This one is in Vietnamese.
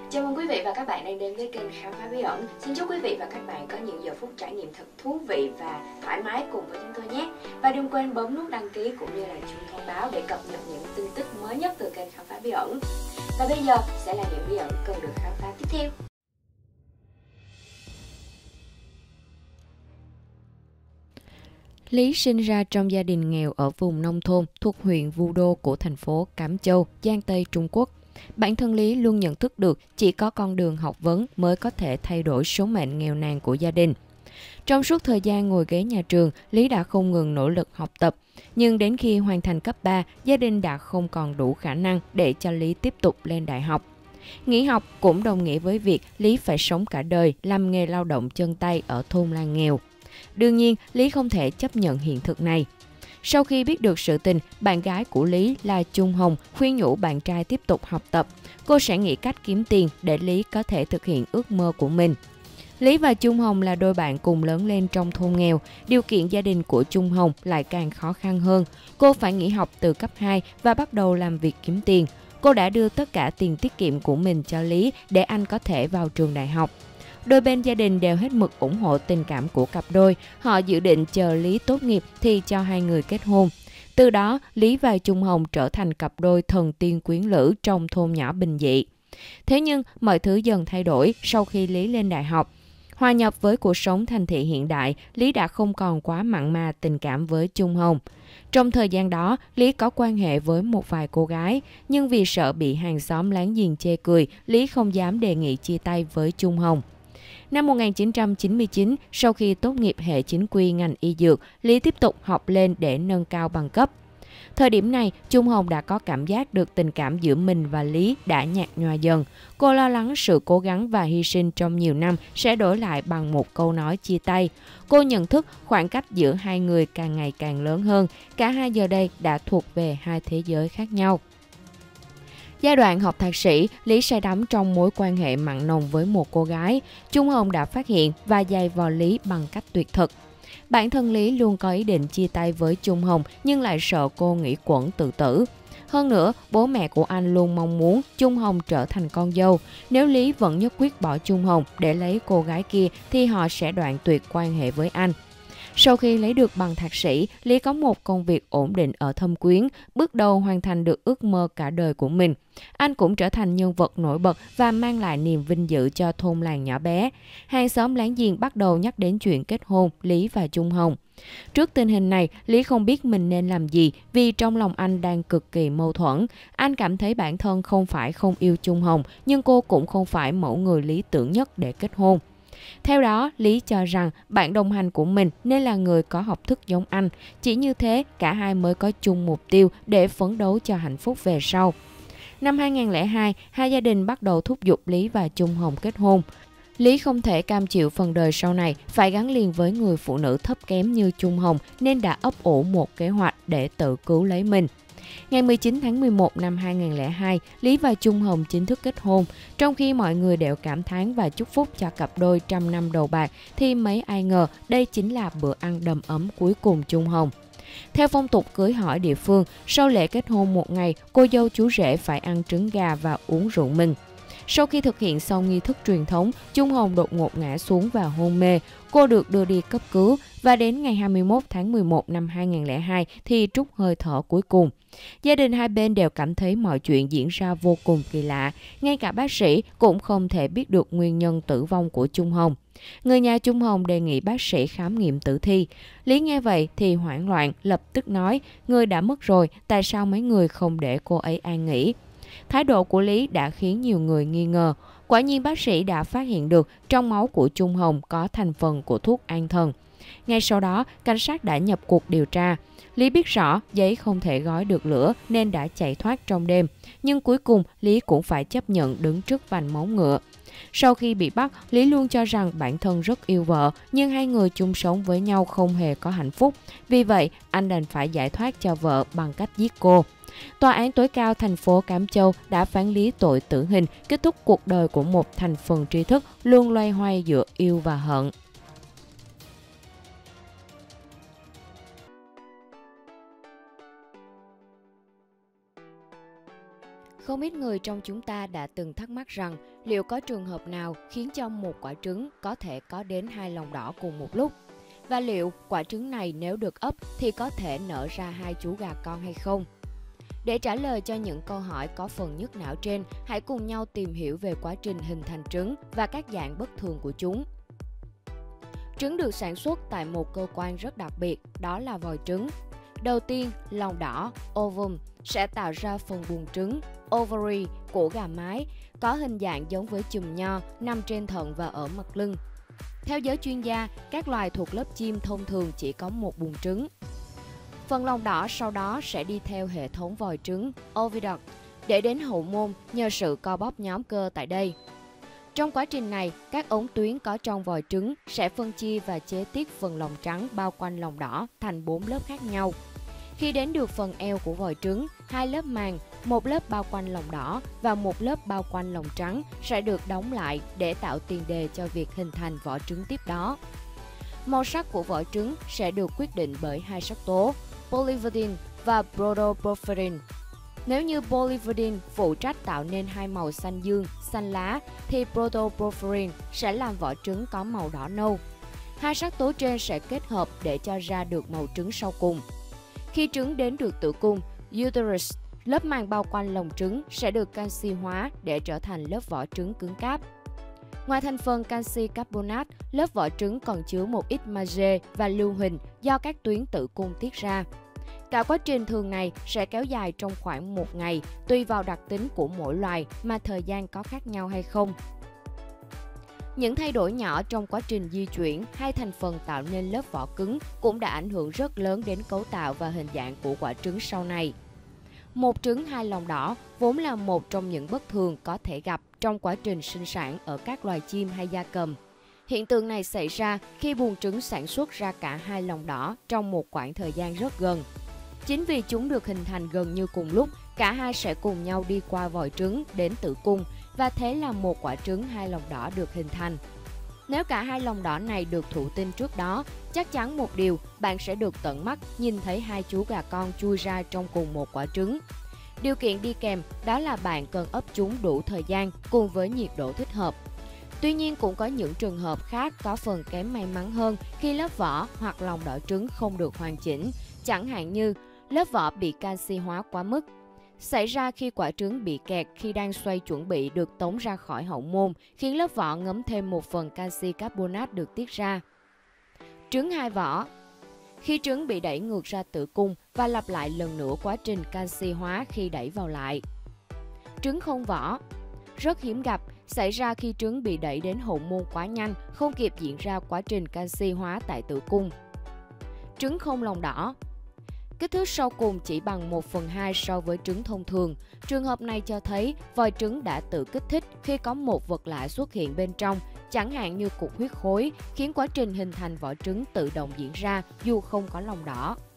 Chào mừng quý vị và các bạn đang đến với kênh Khám phá bí ẩn. Xin chúc quý vị và các bạn có những giờ phút trải nghiệm thật thú vị và thoải mái cùng với chúng tôi nhé. Và đừng quên bấm nút đăng ký cũng như là chuông thông báo để cập nhật những tin tức mới nhất từ kênh Khám phá bí ẩn. Và bây giờ sẽ là những bí ẩn cần được khám phá tiếp theo. Lý sinh ra trong gia đình nghèo ở vùng nông thôn thuộc huyện Vu Đô của thành phố Cám Châu, Giang Tây, Trung Quốc. Bản thân Lý luôn nhận thức được chỉ có con đường học vấn mới có thể thay đổi số mệnh nghèo nàn của gia đình. Trong suốt thời gian ngồi ghế nhà trường, Lý đã không ngừng nỗ lực học tập. Nhưng đến khi hoàn thành cấp 3, gia đình đã không còn đủ khả năng để cho Lý tiếp tục lên đại học. Nghỉ học cũng đồng nghĩa với việc Lý phải sống cả đời làm nghề lao động chân tay ở thôn làng nghèo. Đương nhiên, Lý không thể chấp nhận hiện thực này. Sau khi biết được sự tình, bạn gái của Lý là Trung Hồng khuyên nhủ bạn trai tiếp tục học tập. Cô sẽ nghĩ cách kiếm tiền để Lý có thể thực hiện ước mơ của mình. Lý và Trung Hồng là đôi bạn cùng lớn lên trong thôn nghèo. Điều kiện gia đình của Trung Hồng lại càng khó khăn hơn. Cô phải nghỉ học từ cấp 2 và bắt đầu làm việc kiếm tiền. Cô đã đưa tất cả tiền tiết kiệm của mình cho Lý để anh có thể vào trường đại học. Đôi bên gia đình đều hết mực ủng hộ tình cảm của cặp đôi. Họ dự định chờ Lý tốt nghiệp thì cho hai người kết hôn. Từ đó, Lý và Trung Hồng trở thành cặp đôi thần tiên quyến lữ trong thôn nhỏ bình dị. Thế nhưng, mọi thứ dần thay đổi sau khi Lý lên đại học. Hòa nhập với cuộc sống thành thị hiện đại, Lý đã không còn quá mặn mà tình cảm với Trung Hồng. Trong thời gian đó, Lý có quan hệ với một vài cô gái, nhưng vì sợ bị hàng xóm láng giềng chê cười, Lý không dám đề nghị chia tay với Trung Hồng. Năm 1999, sau khi tốt nghiệp hệ chính quy ngành y dược, Lý tiếp tục học lên để nâng cao bằng cấp. Thời điểm này, Trung Hồng đã có cảm giác được tình cảm giữa mình và Lý đã nhạt nhòa dần. Cô lo lắng sự cố gắng và hy sinh trong nhiều năm sẽ đổi lại bằng một câu nói chia tay. Cô nhận thức khoảng cách giữa hai người càng ngày càng lớn hơn. Cả hai giờ đây đã thuộc về hai thế giới khác nhau. Giai đoạn học thạc sĩ, Lý say đắm trong mối quan hệ mặn nồng với một cô gái. Trung Hồng đã phát hiện và giày vò Lý bằng cách tuyệt thực. Bản thân Lý luôn có ý định chia tay với Trung Hồng nhưng lại sợ cô nghĩ quẩn tự tử. Hơn nữa, bố mẹ của anh luôn mong muốn Trung Hồng trở thành con dâu. Nếu Lý vẫn nhất quyết bỏ Trung Hồng để lấy cô gái kia thì họ sẽ đoạn tuyệt quan hệ với anh. Sau khi lấy được bằng thạc sĩ, Lý có một công việc ổn định ở Thâm Quyến, bước đầu hoàn thành được ước mơ cả đời của mình. Anh cũng trở thành nhân vật nổi bật và mang lại niềm vinh dự cho thôn làng nhỏ bé. Hàng xóm láng giềng bắt đầu nhắc đến chuyện kết hôn Lý và Trung Hồng. Trước tình hình này, Lý không biết mình nên làm gì vì trong lòng anh đang cực kỳ mâu thuẫn. Anh cảm thấy bản thân không phải không yêu Trung Hồng, nhưng cô cũng không phải mẫu người lý tưởng nhất để kết hôn. Theo đó, Lý cho rằng bạn đồng hành của mình nên là người có học thức giống anh. Chỉ như thế, cả hai mới có chung mục tiêu để phấn đấu cho hạnh phúc về sau. Năm 2002, hai gia đình bắt đầu thúc giục Lý và Trung Hồng kết hôn. Lý không thể cam chịu phần đời sau này phải gắn liền với người phụ nữ thấp kém như Trung Hồng nên đã ấp ủ một kế hoạch để tự cứu lấy mình. Ngày 19 tháng 11 năm 2002, Lý và Trung Hồng chính thức kết hôn. Trong khi mọi người đều cảm thán và chúc phúc cho cặp đôi trăm năm đầu bạc, thì mấy ai ngờ đây chính là bữa ăn đầm ấm cuối cùng Trung Hồng. Theo phong tục cưới hỏi địa phương, sau lễ kết hôn một ngày, cô dâu chú rể phải ăn trứng gà và uống rượu mừng. Sau khi thực hiện xong nghi thức truyền thống, Trung Hồng đột ngột ngã xuống và hôn mê. Cô được đưa đi cấp cứu và đến ngày 21 tháng 11 năm 2002 thì trút hơi thở cuối cùng. Gia đình hai bên đều cảm thấy mọi chuyện diễn ra vô cùng kỳ lạ. Ngay cả bác sĩ cũng không thể biết được nguyên nhân tử vong của Trung Hồng. Người nhà Trung Hồng đề nghị bác sĩ khám nghiệm tử thi. Lý nghe vậy thì hoảng loạn, lập tức nói, người đã mất rồi, tại sao mấy người không để cô ấy an nghỉ? Thái độ của Lý đã khiến nhiều người nghi ngờ. Quả nhiên bác sĩ đã phát hiện được trong máu của Trung Hồng có thành phần của thuốc an thần. Ngay sau đó, cảnh sát đã nhập cuộc điều tra. Lý biết rõ giấy không thể gói được lửa nên đã chạy thoát trong đêm. Nhưng cuối cùng, Lý cũng phải chấp nhận đứng trước vành móng ngựa. Sau khi bị bắt, Lý luôn cho rằng bản thân rất yêu vợ, nhưng hai người chung sống với nhau không hề có hạnh phúc. Vì vậy, anh đành phải giải thoát cho vợ bằng cách giết cô. Tòa án tối cao thành phố Cám Châu đã phán Lý tội tử hình, kết thúc cuộc đời của một thành phần tri thức luôn loay hoay giữa yêu và hận. Không ít người trong chúng ta đã từng thắc mắc rằng liệu có trường hợp nào khiến cho một quả trứng có thể có đến 2 lòng đỏ cùng một lúc? Và liệu quả trứng này nếu được ấp thì có thể nở ra 2 chú gà con hay không? Để trả lời cho những câu hỏi có phần nhức não trên, hãy cùng nhau tìm hiểu về quá trình hình thành trứng và các dạng bất thường của chúng. Trứng được sản xuất tại một cơ quan rất đặc biệt, đó là vòi trứng. Đầu tiên, lòng đỏ, ovum, sẽ tạo ra phần buồng trứng, ovary, của gà mái, có hình dạng giống với chùm nho, nằm trên thận và ở mặt lưng. Theo giới chuyên gia, các loài thuộc lớp chim thông thường chỉ có một buồng trứng. Phần lòng đỏ sau đó sẽ đi theo hệ thống vòi trứng, oviduct, để đến hậu môn nhờ sự co bóp nhóm cơ tại đây. Trong quá trình này, các ống tuyến có trong vòi trứng sẽ phân chia và chế tiết phần lòng trắng bao quanh lòng đỏ thành 4 lớp khác nhau. Khi đến được phần eo của vòi trứng, 2 lớp màng, một lớp bao quanh lòng đỏ và một lớp bao quanh lòng trắng sẽ được đóng lại để tạo tiền đề cho việc hình thành vỏ trứng tiếp đó. Màu sắc của vỏ trứng sẽ được quyết định bởi 2 sắc tố, polyverdin và protoporphyrin. Nếu như polyverdin phụ trách tạo nên 2 màu xanh dương, xanh lá, thì protoporphyrin sẽ làm vỏ trứng có màu đỏ nâu. 2 sắc tố trên sẽ kết hợp để cho ra được màu trứng sau cùng. Khi trứng đến được tử cung, uterus, lớp màng bao quanh lồng trứng sẽ được canxi hóa để trở thành lớp vỏ trứng cứng cáp. Ngoài thành phần canxi carbonate, lớp vỏ trứng còn chứa một ít magie và lưu huỳnh do các tuyến tử cung tiết ra. Cả quá trình thường này sẽ kéo dài trong khoảng 1 ngày, tùy vào đặc tính của mỗi loài mà thời gian có khác nhau hay không. Những thay đổi nhỏ trong quá trình di chuyển hay thành phần tạo nên lớp vỏ cứng cũng đã ảnh hưởng rất lớn đến cấu tạo và hình dạng của quả trứng sau này. Một trứng 2 lòng đỏ vốn là một trong những bất thường có thể gặp trong quá trình sinh sản ở các loài chim hay gia cầm. Hiện tượng này xảy ra khi buồng trứng sản xuất ra cả 2 lòng đỏ trong một khoảng thời gian rất gần. Chính vì chúng được hình thành gần như cùng lúc, cả hai sẽ cùng nhau đi qua vòi trứng đến tử cung và thế là một quả trứng 2 lòng đỏ được hình thành. Nếu cả 2 lòng đỏ này được thụ tinh trước đó, chắc chắn một điều, bạn sẽ được tận mắt nhìn thấy 2 chú gà con chui ra trong cùng một quả trứng. Điều kiện đi kèm đó là bạn cần ấp chúng đủ thời gian cùng với nhiệt độ thích hợp. Tuy nhiên cũng có những trường hợp khác có phần kém may mắn hơn khi lớp vỏ hoặc lòng đỏ trứng không được hoàn chỉnh, chẳng hạn như lớp vỏ bị canxi hóa quá mức. Xảy ra khi quả trứng bị kẹt khi đang xoay chuẩn bị được tống ra khỏi hậu môn, khiến lớp vỏ ngấm thêm một phần canxi carbonate được tiết ra. Trứng 2 vỏ. Khi trứng bị đẩy ngược ra tử cung và lặp lại lần nữa quá trình canxi hóa khi đẩy vào lại. Trứng không vỏ. Rất hiếm gặp, xảy ra khi trứng bị đẩy đến hậu môn quá nhanh, không kịp diễn ra quá trình canxi hóa tại tử cung. Trứng không lòng đỏ. Kích thước sau cùng chỉ bằng 1/2 so với trứng thông thường. Trường hợp này cho thấy vòi trứng đã tự kích thích khi có một vật lạ xuất hiện bên trong, chẳng hạn như cục huyết khối, khiến quá trình hình thành vỏ trứng tự động diễn ra dù không có lòng đỏ.